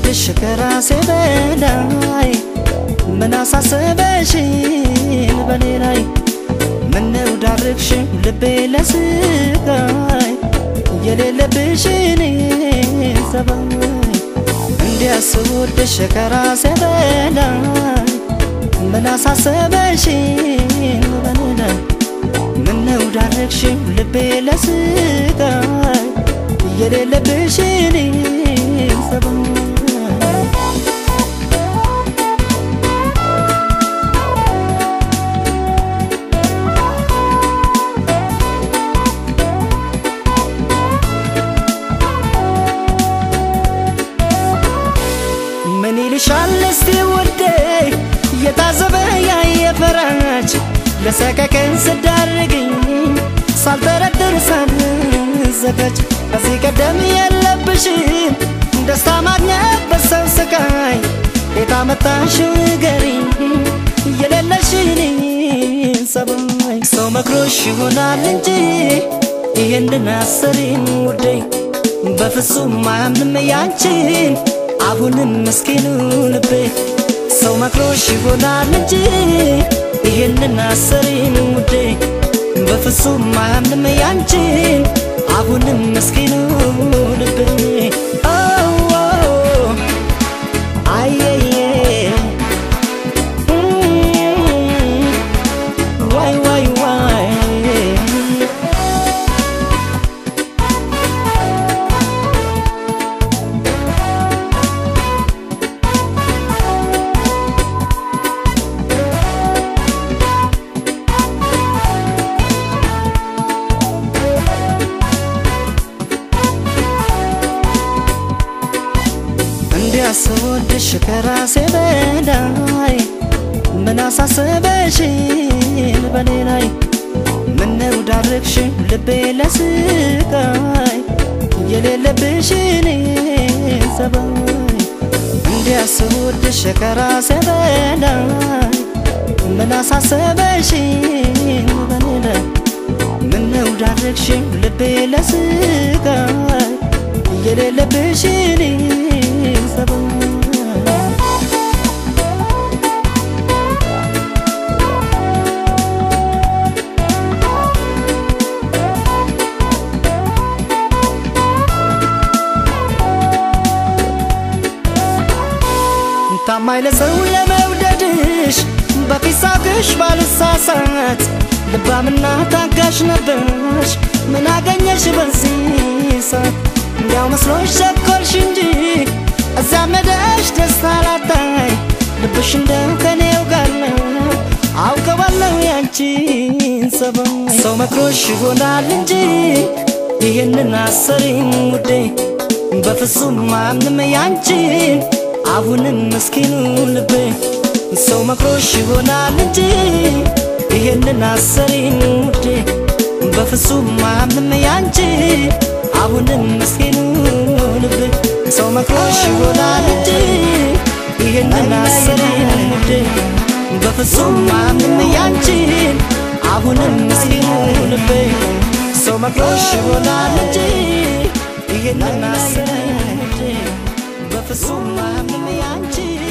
ስወድሽ ከራሴ በላይ ምን አሳሰበሽኝ በኔ ላይ ምነው ዳርክሽኝ ልቤ ለስቃይ የሌለብሽኝ ሰባይ እንዲያስወድሽ ከራሴ በላይ ምን አሳሰበሽኝ በኔ ላይ ምነው ዳርክሽኝ ልቤ ለስቃይ የሌለብሽኝ ሰባይ ሻለስቲ ወደ የታዘበ ያየፈራች ለሰከከን ስዳርግኝ ሳልተረድር ሳልዘጋጅ ከዚህ ቀደም የለብሽም ደስታ ማግኘት በሰው ስቃይ የታመጣሽው ንገሪኝ የሌለሽኝ ሰባይ ሰው መክሮሽ ይሆናል እንጂ ይሄንን አሰሪኝ ውዴ በፍጹም አያምንም ያንቺን አሁንም መስኪኑ ልቤ ሰው መክሮሽ ይሆናል እንጂ ይሄንን አሰሪኝ ውዴ በፍጹም አያምንም ያንቺን አሁንም መስኪኑ ልቤ ስወድሽ ከራሴ በላይ ምን አሳሰበሽኝ በኔ ላይ ምነው ዳርክሽኝ ልቤ ለስቃይ የሌለብሽኝ ሰባይ እንዲያስወድሽ ከራሴ በላይ ምን አሳሰበሽኝ በኔ ላይ ምነው ዳርክሽኝ ልቤ ለስቃይ የሌለብሽኝ ታማኝ ለሰው ለመውደድሽ በፊሳቅሽ ባልሳሳት ልባምና ታጋሽ ነበርሽ ምን አገኘሽ በዚህ ሰዓት እንዲያው መስሎሽ ቸኮልሽ እንጂ እዛ መደሽ ደስታ ላጣይ ልብሽ እንደው ከኔው ጋር ነው አውቀዋለሁ ያንቺን ሰባይ ሰው መክሮሽ ይሆናል እንጂ ይሄንን አሰሪኝ ውዴ በፍጹም አያምንም ያንቺን አሁንም መስኪኑ ልቤ ሰው መክሮሽ ይሆናል እንጂ ይሄንን አሰሪኝ ውዴ በፍጹም አያምንም ያንቺን አሁንም መስኪኑ ልቤ ሰው መክሮሽ ይሆናል እንጂ ይሄንን አሰሪኝ ውዴ በፍጹም አያምንም ያንቺን አሁንም መስኪኑ ልቤ ሰው መክሮሽ ይሆናል እንጂ ይሄንን አሰሪኝ ውዴ በፍጹም አያምንም ያንቺን